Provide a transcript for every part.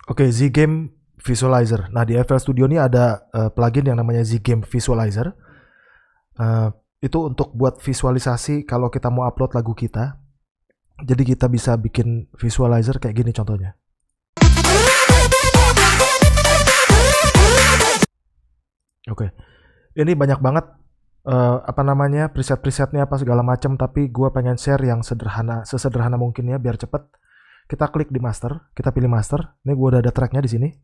Oke, Z-Game Visualizer. Nah, di FL Studio ini ada plugin yang namanya Z-Game Visualizer. Itu untuk buat visualisasi kalau kita mau upload lagu kita. Jadi kita bisa bikin visualizer kayak gini contohnya. Oke, ini banyak banget preset-presetnya apa segala macam. Tapi gue pengen share yang sesederhana mungkin ya biar cepet. Kita klik di master, kita pilih master. Ini gue udah ada tracknya di sini.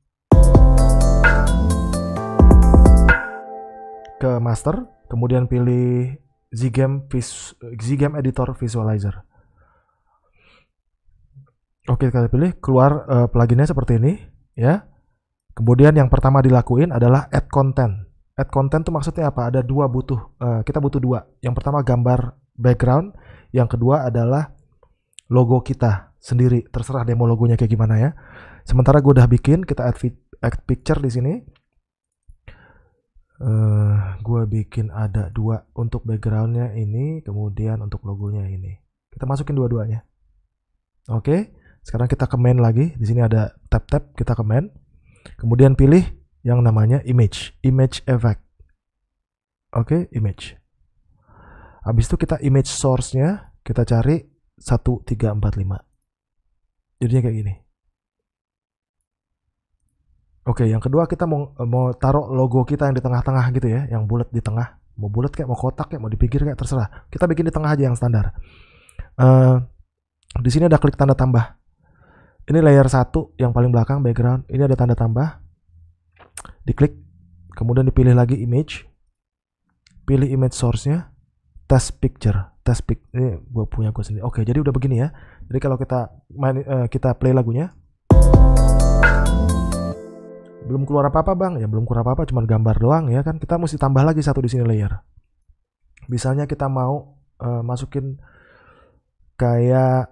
Ke master, kemudian pilih Z-Game Editor Visualizer. Oke, kita pilih, keluar pluginnya seperti ini, ya. Kemudian yang pertama dilakuin adalah add content. Add content itu maksudnya apa? Ada kita butuh dua. Yang pertama gambar background, yang kedua adalah logo kita sendiri, terserah demo logonya kayak gimana ya. Sementara gue udah bikin, kita add picture di sini. Gue bikin ada dua untuk backgroundnya ini, kemudian untuk logonya ini. Kita masukin dua-duanya. Oke, sekarang kita ke main lagi. Di sini ada tab-tab, kita ke main. Kemudian pilih yang namanya image effect. Oke, image. Habis itu kita image source-nya, kita cari 1345. Jadinya kayak gini. Oke, yang kedua kita mau taruh logo kita yang di tengah-tengah gitu ya, yang bulat di tengah. Mau bulat kayak, mau kotak kayak, mau dipinggir kayak, terserah. Kita bikin di tengah aja yang standar. Di sini ada klik tanda tambah. Ini layer 1 yang paling belakang background. Ini ada tanda tambah. Diklik, kemudian dipilih lagi image. Pilih image source-nya, test picture. Ini gue punya gue sendiri. Oke, jadi udah begini ya. Jadi kalau kita play lagunya, belum keluar apa-apa bang, ya belum keluar apa-apa, cuma gambar doang ya kan. Kita mesti tambah lagi satu di sini layer. Misalnya kita mau masukin kayak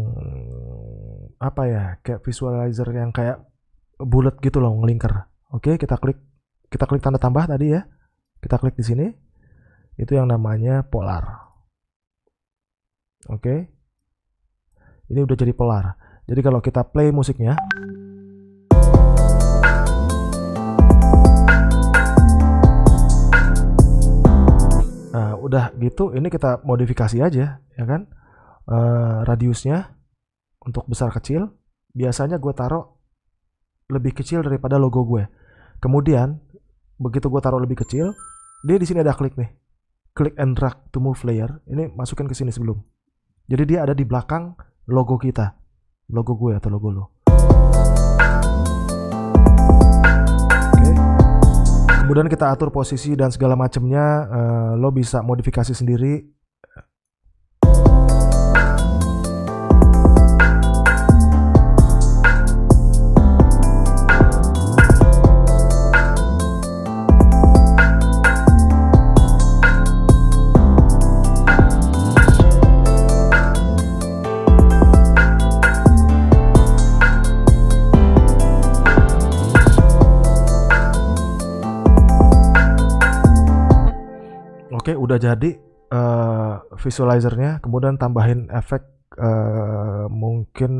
kayak visualizer yang kayak bulat gitu loh, ngelingkar. Oke, kita klik tanda tambah tadi ya. Kita klik di sini. Itu yang namanya polar. Oke. Ini udah jadi polar. Jadi kalau kita play musiknya, nah udah gitu, ini kita modifikasi aja ya kan. Radiusnya untuk besar kecil, biasanya gue taruh lebih kecil daripada logo gue. Kemudian begitu gue taruh lebih kecil, dia di sini ada klik nih, klik and drag to move layer. Ini masukin ke sini sebelum. Jadi dia ada di belakang logo kita, logo gue atau logo lo. Oke. Kemudian kita atur posisi dan segala macamnya. Lo bisa modifikasi sendiri. Oke, udah jadi visualizernya. Kemudian tambahin efek, mungkin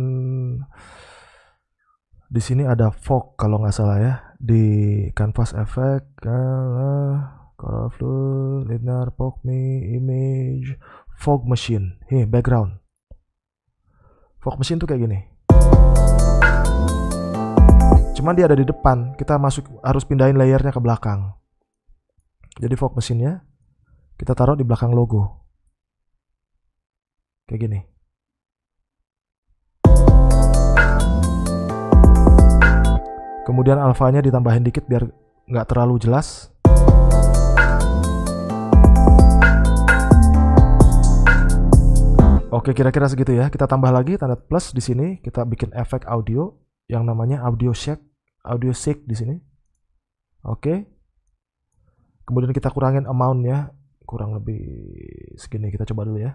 di sini ada fog kalau nggak salah ya, di canvas effect, color fluid, linear, fog me, image, fog machine, background. Fog machine tuh kayak gini. Cuman dia ada di depan, kita harus pindahin layernya ke belakang. Jadi fog machine-nya kita taruh di belakang logo. Kayak gini. Kemudian alfanya ditambahin dikit biar nggak terlalu jelas. Oke, kira-kira segitu ya. Kita tambah lagi tanda plus di sini. Kita bikin efek audio yang namanya audio shake di sini. Oke. Kemudian kita kurangin amount-nya. Kurang lebih segini, kita coba dulu ya.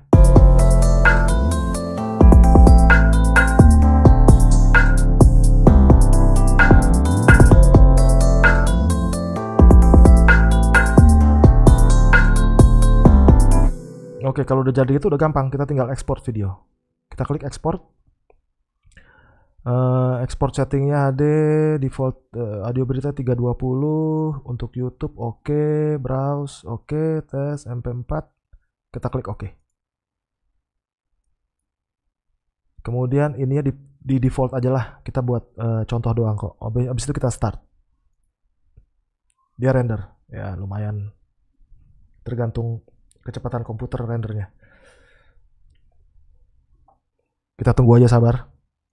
Oke, kalau udah jadi itu udah gampang, kita tinggal export video. Kita klik export. Export settingnya HD, default audio berita 320 untuk YouTube, oke, browse, oke, tes MP4, kita klik oke. Kemudian ininya di default aja lah, kita buat contoh doang kok. Habis itu kita start. Dia render, ya lumayan tergantung kecepatan komputer rendernya. Kita tunggu aja, sabar.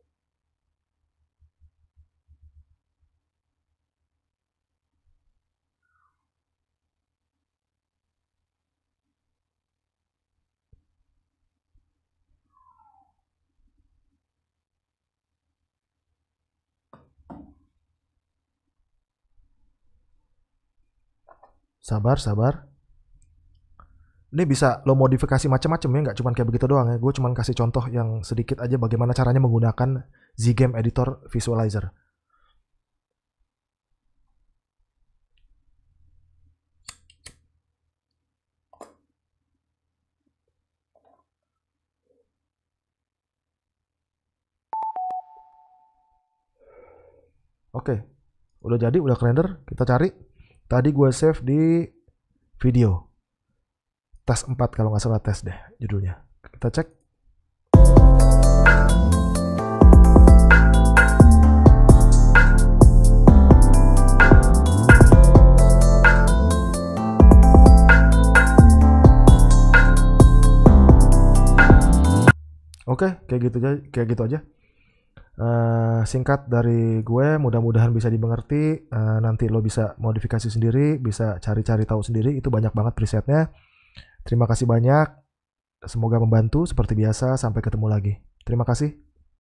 Sabar. Ini bisa lo modifikasi macam-macam ya, nggak cuma kayak begitu doang ya. Gue cuma kasih contoh yang sedikit aja bagaimana caranya menggunakan Zgame Editor Visualizer. Oke, udah jadi, udah render. Kita cari. Tadi gue save di video. Tes 4 kalau nggak salah tes deh judulnya. Kita cek. Oke, kayak gitu aja. Singkat dari gue, mudah-mudahan bisa dimengerti. Nanti lo bisa modifikasi sendiri, bisa cari-cari tahu sendiri. Itu banyak banget presetnya. Terima kasih banyak. Semoga membantu seperti biasa. Sampai ketemu lagi. Terima kasih.